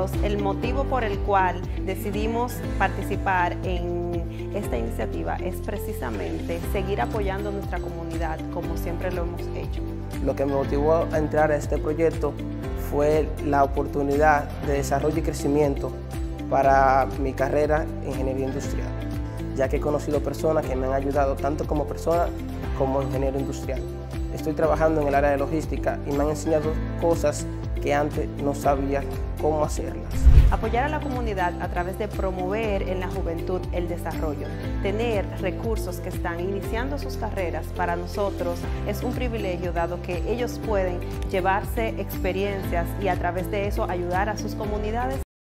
nosotros, el motivo por el cual decidimos participar en esta iniciativa es precisamente seguir apoyando a nuestra comunidad como siempre lo hemos hecho. Lo que me motivó a entrar a este proyecto fue la oportunidad de desarrollo y crecimiento para mi carrera en ingeniería industrial, ya que he conocido personas que me han ayudado tanto como persona como ingeniero industrial. Estoy trabajando en el área de logística y me han enseñado cosas que antes no sabía cómo hacerlas. Apoyar a la comunidad a través de promover en la juventud el desarrollo, tener recursos que están iniciando sus carreras, para nosotros es un privilegio, dado que ellos pueden llevarse experiencias y a través de eso ayudar a sus comunidades.